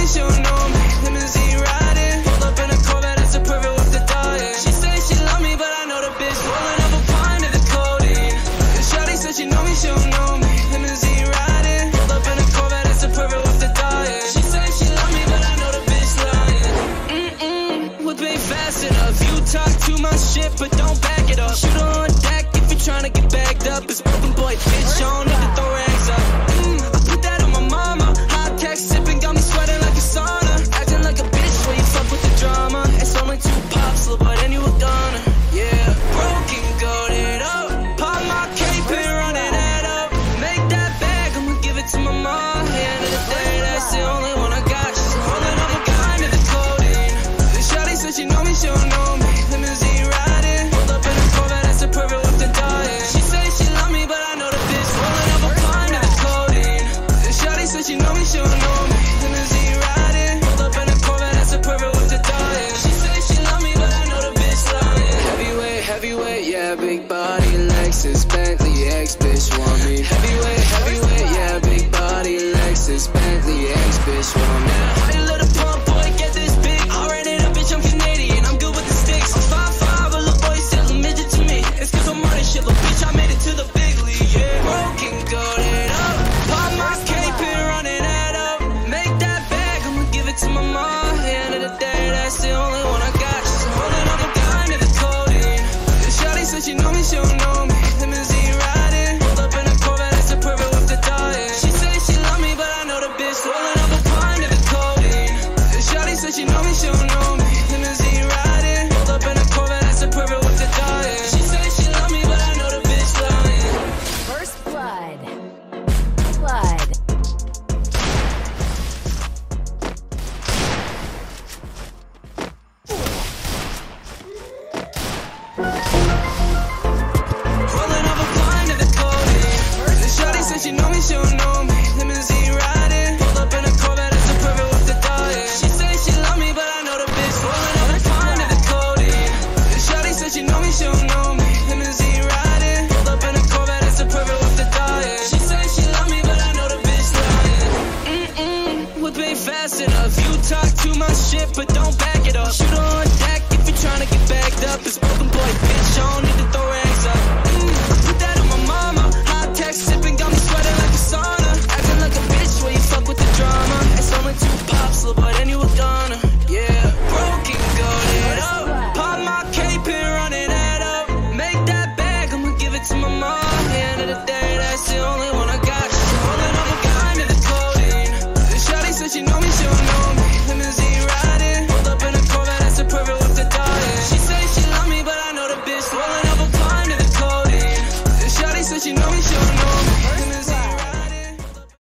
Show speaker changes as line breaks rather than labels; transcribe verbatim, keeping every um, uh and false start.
me she don't know me. Limousine riding, pulled up in a Corvette, that's the perfect with the diet. She say she love me, but I know the bitch rolling up a pint of the codeine. And shawty said she know me, she don't know me. Limousine riding, pulled up in a Corvette, that's the perfect with the diet. She say she love me, but I know the bitch lying. Mm-mm, whip ain't fast enough. You talk too much shit, but don't back it up. Shoot her on deck if you're trying to get bagged up. It's broken boy, bitch, on